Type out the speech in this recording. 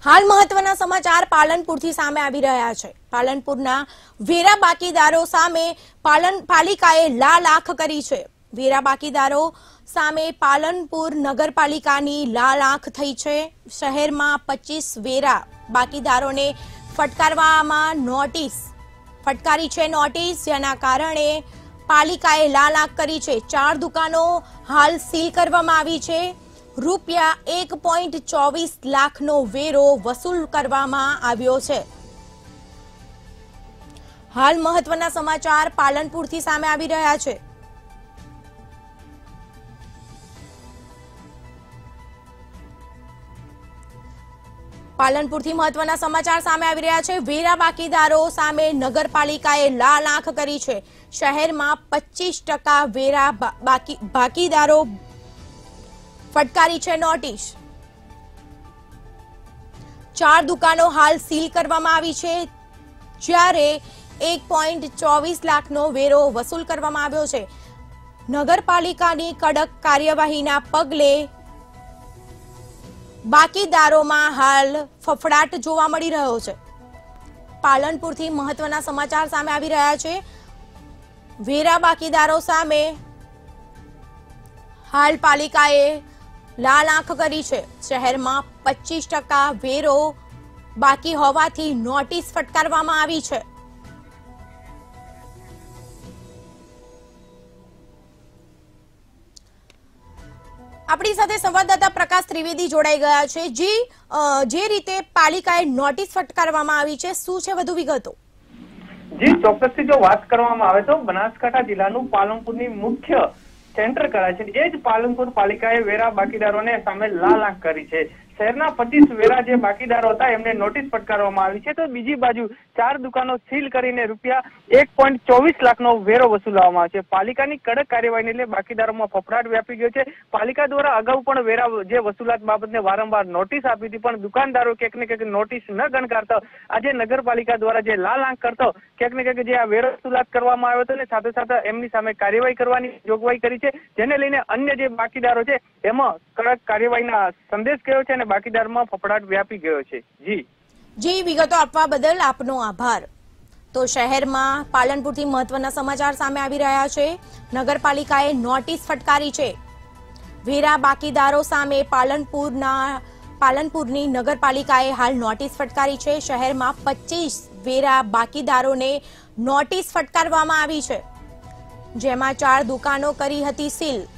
હાલ મહત્વના સમાચાર પાલનપુરથી સામે આવી રહ્યા છે। પાલનપુરના વેરા બાકીદારો સામે પાલિકાએ લાલ આંખ કરી છે। વેરા બાકીદારો સામે પાલનપુર નગરપાલિકાની લાલ આંખ થઈ છે। શહેરમાં 25 વેરા બાકીદારોને ફટકારવામાં ફટકારી છે નોટિસ, જેના કારણે પાલિકાએ લાલ આંખ કરી છે। 4 દુકાનો હાલ સીલ કરવામાં આવી છે। રૂપિયા 1.24 લાખનો વેરો વસૂલ કરવામાં આવ્યો છે। હાલ મહત્વના સમાચાર પાલનપુરથી સામે આવી રહ્યા છે। પાલનપુરથી મહત્વના સમાચાર સામે આવી રહ્યા છે। વેરા બાકીદારો સામે નગરપાલિકાએ લાલ આંખ કરી છે। શહેરમાં 25% વેરા બાકીદારો ફટકારી છે નોટિસ। 4 દુકાનો હાલ સીલ કરવામાં આવી છે, જ્યારે 1.24 લાખનો વેરો વસૂલ કરવામાં આવ્યો છે। નગરપાલિકાની કડક કાર્યવાહીના પગલે બાકીદારોમાં હાલ ફફડાટ જોવા મળી રહ્યો છે। પાલનપુરથી મહત્વના સમાચાર સામે આવી રહ્યા છે। વેરા બાકીદારો સામે હાલ પાલિકાએ લાલ આંખ કરી છે। શહેરમાં 25% વેરો બાકી હોવાથી નોટિસ ફટકારવામાં આવી છે। આપણી સાથે સંવાદદાતા પ્રકાશ ત્રિવેદી જોડાઈ ગયા છે। જે રીતે પાલિકાએ નોટિસ ફટકારવામાં આવી છે, શું છે વધુ વિગતો? જી, ચોક્કસથી જો વાત કરવામાં આવે તો બનાસકાંઠા જિલ્લાનું પાલનપુરની મુખ્ય સેન્ટર કરાય છે। એ જ પાલનપુર પાલિકાએ વેરા બાકીદારોને સામે લાલ આંખ કરી છે। શહેરના 25 વેરા જે બાકીદારો હતા એમને નોટિસ ફટકારવામાં આવી છે, તો બીજી બાજુ 4 દુકાનો સીલ કરીને રૂપિયા 1.24 લાખનો વેરો વસૂલવામાં આવે છે। પાલિકાની કડક કાર્યવાહીને લઈને બાકીદારોમાં ફફડાટ વ્યાપી ગયો છે। પાલિકા દ્વારા અગાઉ પણ વેરા જે વસૂલાત બાબતને વારંવાર નોટિસ આપી હતી, પણ દુકાનદારો ક્યાંક ને ક્યાંક નોટિસ ન ગણકારતા આજે નગરપાલિકા દ્વારા જે લાલ આંખ કરતો ક્યાંક ને ક્યાંક જે આ વેરો વસૂલાત કરવામાં આવ્યો હતો ને સાથે સાથે એમની સામે કાર્યવાહી કરવાની જોગવાઈ કરી છે, જેને લઈને અન્ય જે બાકીદારો છે એમાં કડક કાર્યવાહીના સંદેશ ગયો છે અને બાકીદારમાં ફફડાટ વ્યાપી ગયો છે। જી, વિગતો આપવા બદલ આપનો આભાર। તો શહેરમાં પાલનપુરથી મહત્વના સમાચાર સામે આવી રહ્યા છે। નગરપાલિકાએ નોટિસ ફટકારી છે। વેરા બાકીદારો સામે પાલનપુરની નગરપાલિકાએ હાલ નોટિસ ફટકારી છે। શહેરમાં 25 વેરા બાકીદારોને નોટિસ ફટકારવામાં આવી છે, જેમાં 4 દુકાનો કરી હતી સીલ।